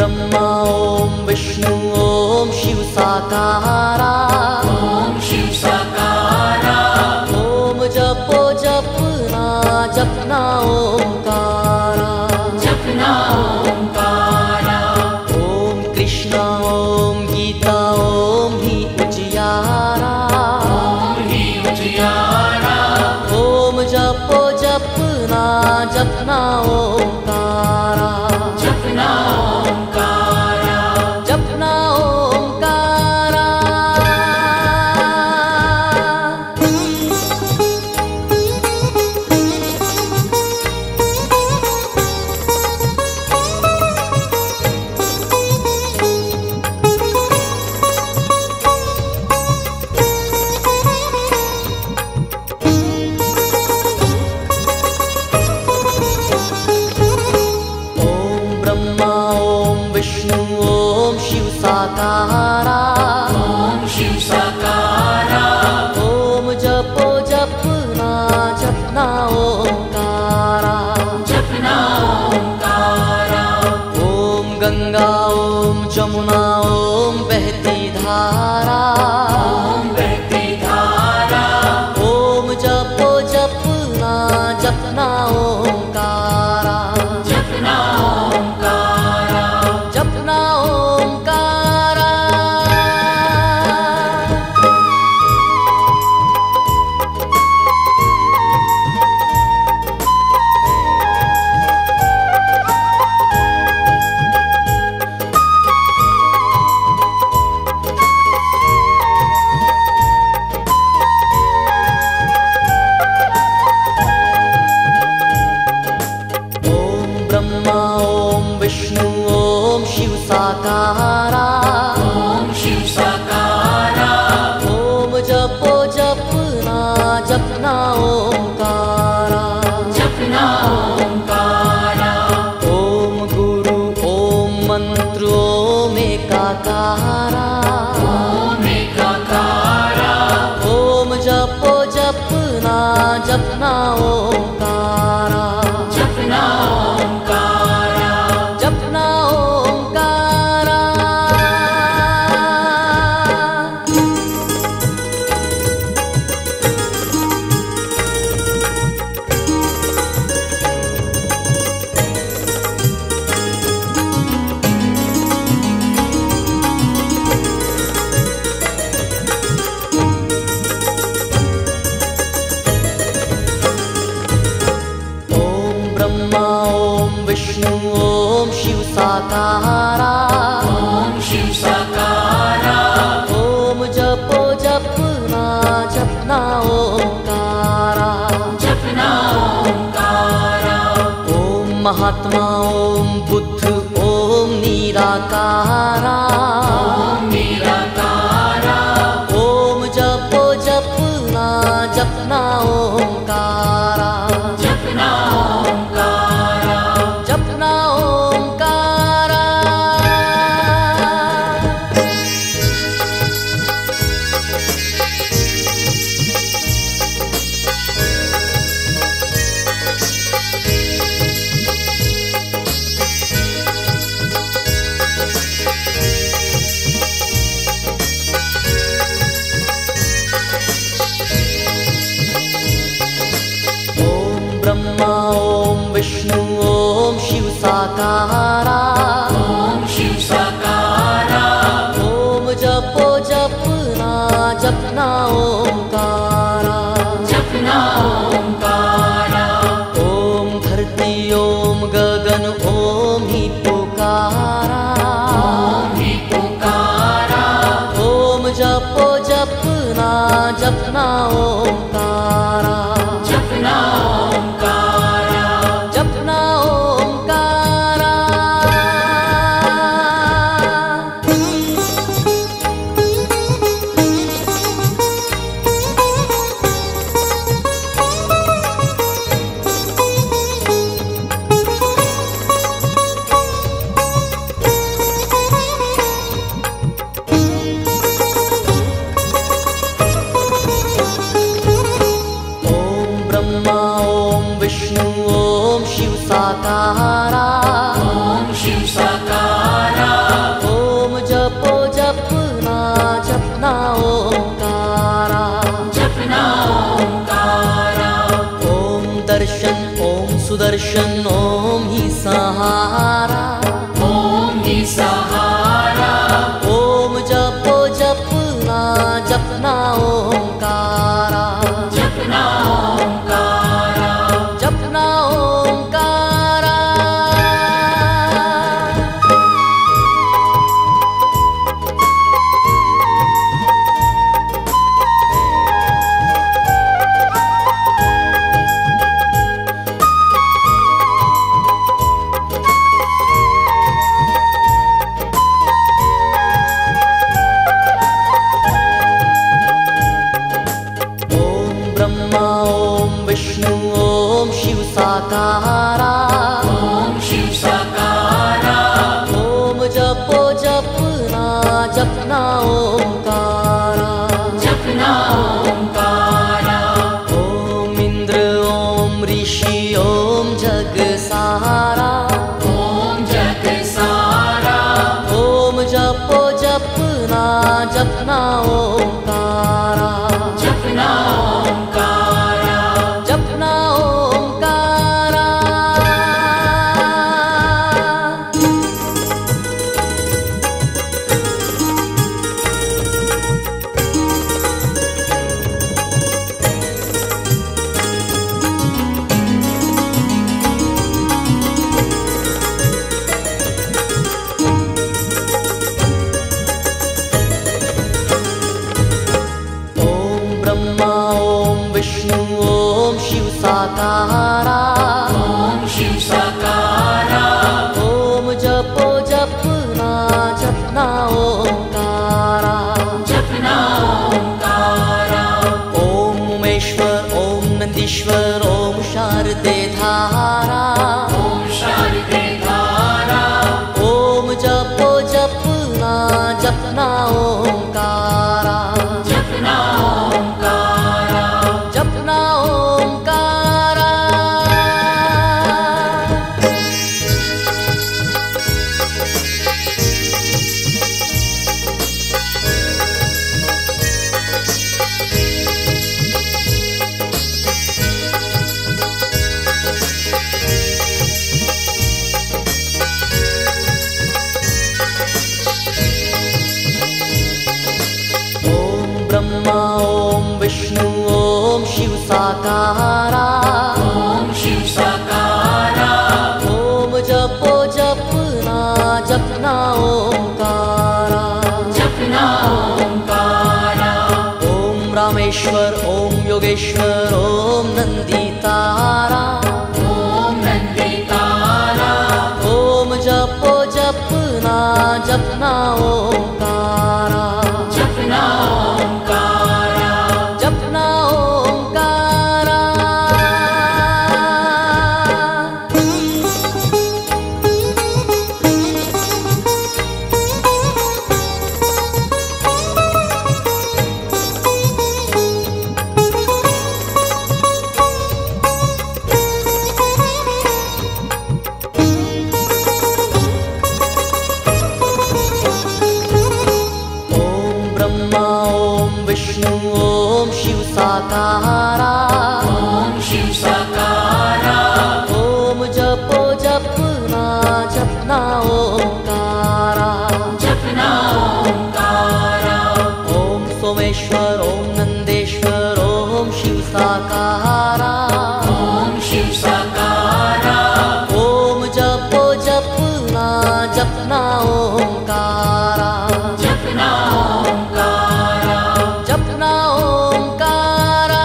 ब्रह्मा ओम विष्णु ओम शिव साकारा। ओम शिव साकारा। ओम जपो जपना जपना ओंकारा। जपना ओंकारा। ओम कृष्ण ओम गीता ओम ही उजियारा। ओम ही उजियारा। ओम जपो जपना जपना ओंकारा। जपना ओंकारा। जपना ओंकारा। विष्णु ओम शिव साकारा। ओम शिव साकारा। ओम जपो जपना जपना ओंकारा। जपना ओंकारा। ओम गंगा ओम जमुना ओम बहती धारा। ओम बहती धारा। ओम जपो जपना जपना ओंकारा। जपना ओंकारा। जपना ओंकारा। ओम ब्रह्मा ओम विष्णु ओम शिव साकारा। ओम शिव साकारा। ओम जपो जपना जपना ओंकारा। जपना ओंकारा। ओम गुरु ओम मंत्र ओम एकाकारा। ओम एकाकारा। ओम जपो जपना जपना ओंकारा। जपना ओंकारा। जपना ओंकारा। ओम ब्रह्मा ओम विष्णु ओम शिव साकारा। ओम शिव साकारा। ओम जपो जपना जपना ओंकारा। जपना ओंकारा। ओम महात्मा ओम बुद्ध ओम निराकारा। ओम निराकारा। ओम जपो जपना जपना ओंकारा। जपना ओंकारा। जपना ओंकारा। ओम ब्रह्मा ओम विष्णु ओम शिव साकारा। ओम शिव साकारा। ओम जपो जपना जपना ओंकारा। जपना ओंकारा। ओम धरती ओम गगन ओम ही पुकारा। ओम ही पुकारा। ओम जपो जपना जपना ओंकारा। जपना ओंकारा। जपना ओंकारा। साकारा ॐ शिव साकारा ओम जपो जपना जपना ओंकारा जपना ओंकारा ओम इंद्र ओम ऋषि ओम जग सारा ॐ जग सारा ओम जपो जपना जपना ओंकारा जपना ओंकारा जपना ओंकारा ओम ब्रह्मा ओम विष्णु ओम शिव साकारा ॐ शिव साकारा ओम जपो जपना जपना ओंकारा जपना ओंकारा ओम उमेश्वर ओम नंदीश्वर ओम शारदे धारा ॐ शारदे धारा ओम जपो जपना जपना ओंकारा जपना ओंकारा जपना ओंकारा ओम ब्रह्मा ओम विष्णु ओम शिव साकारा ॐ शिव साकारा ओम जपो जपना जपना ओंकारा जपना ओंकारा ओम रामेश्वर ओम योगेश्वर ओम नंदी तारा ॐ नंदी तारा ओम जपो जपना जपना ओंकारा जपना ओंकारा जपना ओंकारा ओम ब्रह्मा ओम विष्णु ओम शिव साकारा ॐ शिव साकारा ओम जपो जपना जपना ओंकारा जपना ओंकारा ओम सोमेश्वर ओम नंदेश्वर ओम शिव साकारा ॐ शिव साकारा ओम जपो जपना जपना ओंकारा जपना ओंकारा जपना ओंकारा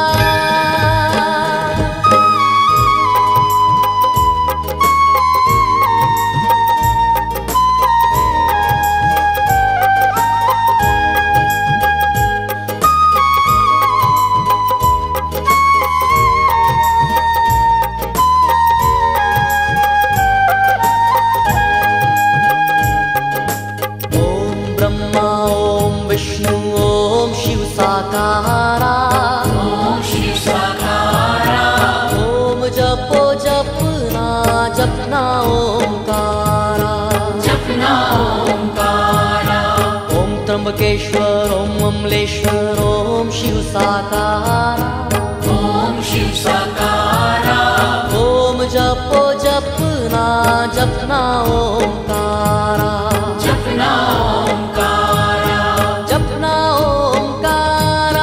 ओम ब्रह्मा ओम विष्णु ओम शिव साकारा ॐ शिव साकारा ओम जपो जपना जपना ओंकारा जपना ओंकारा ओम त्र्यंबकेश्वर ओम अमलेश्वर ओम शिव साकारा ॐ शिव साकारा ओम जपो जपना जपना ओंकारा जपना ओंकारा जपना ओंकारा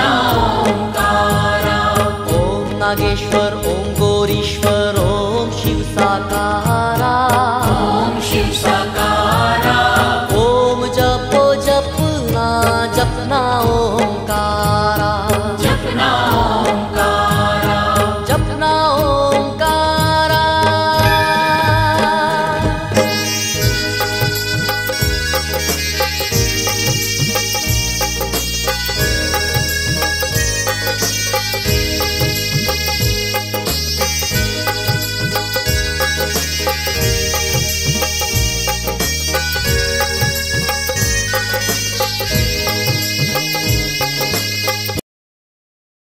ओंकारा। ॐ नागेश्वर ॐ गौरीश्वर